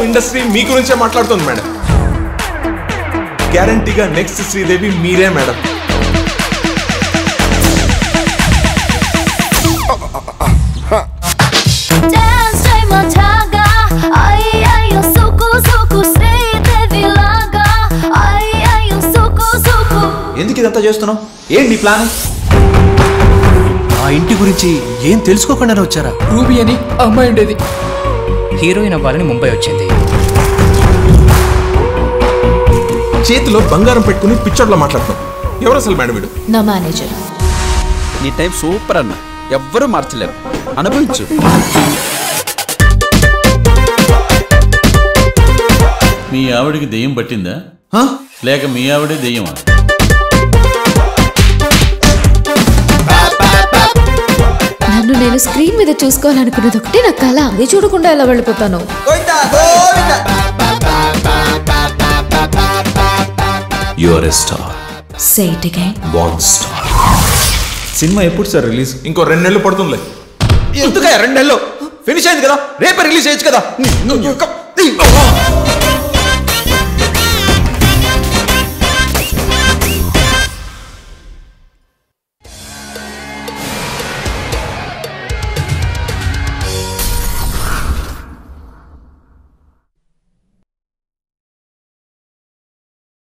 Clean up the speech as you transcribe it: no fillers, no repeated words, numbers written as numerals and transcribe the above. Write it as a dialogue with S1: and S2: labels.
S1: Industry మీ గురించే మాట్లాడుతుంది madam. గ్యారంటీగా నెక్స్ట్ శ్రీదేవి మీరే మేడం.
S2: ఎందుకు ఇదంతా చేస్తున్నావు? ఏంటి నీ ప్లాన్?
S3: ఆ ఇంటి గురించి ఏం తెలుసుకోకుండా వచ్చారా?
S4: రూబీ అని అమ్మాయి ఉండేది,
S5: హీరోయిన్ అవ్వాలని ముంబై వచ్చింది.
S1: చేతిలో బంగారం పెట్టుకుని పిచ్చోడ్లో మాట్లాడుతాం. ఎవరు అసలు మేడం వీడు?
S6: నా మేనేజర్.
S7: నీ టైం సూపర్ అన్న, ఎవ్వరూ మార్చలేరు, అనుభవించు.
S8: మీ ఆవిడికి దెయ్యం పట్టిందా లేక మీ ఆవిడే దెయ్యమా?
S6: నన్ను నేను స్క్రీన్ మీద చూసుకోవాలనుకున్నది ఒకటే నా కళ. అది చూడకుండా ఎలా వెళ్ళిపోతాను?
S2: You are a star.
S6: Say it again.
S2: బాన్ స్టార్. సినిమా ఎప్పుడు సార్ రిలీజ్?
S1: ఇంకో 2 నెలలు పడుతుంది.
S2: ఎందుకయ్యా 2 నెలలు? ఫినిష్ అయింది కదా, రేపే రిలీజ్ చేయొచ్చు కదా.